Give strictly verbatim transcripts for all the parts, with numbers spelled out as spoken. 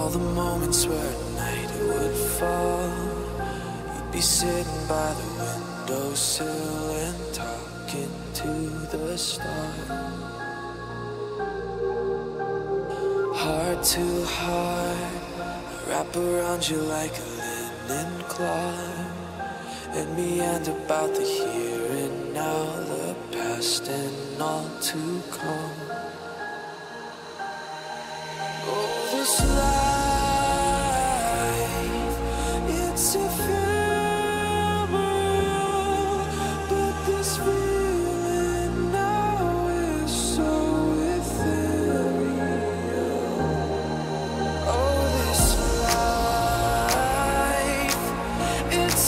all the moments where at night it would fall. You'd be sitting by the windowsill and talking to the stars. Heart to heart, I wrap around you like a linen cloth, and meander about the here and now, the past and all to come. Oh, this life, it's ephemeral, but this feeling now is so ethereal. Oh, this life, it's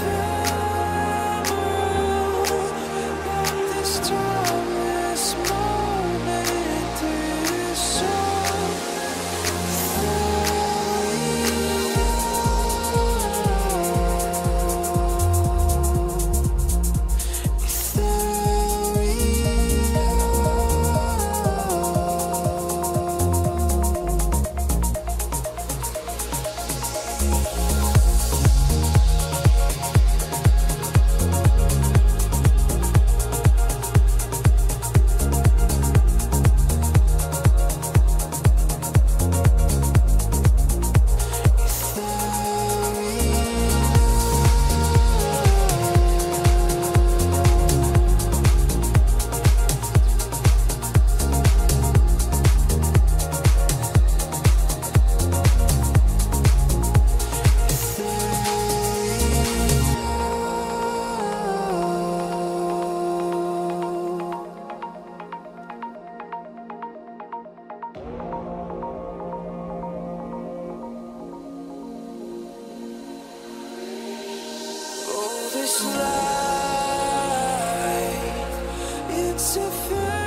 ephemeral, but this timeless moment is so this life, it's ephemeral.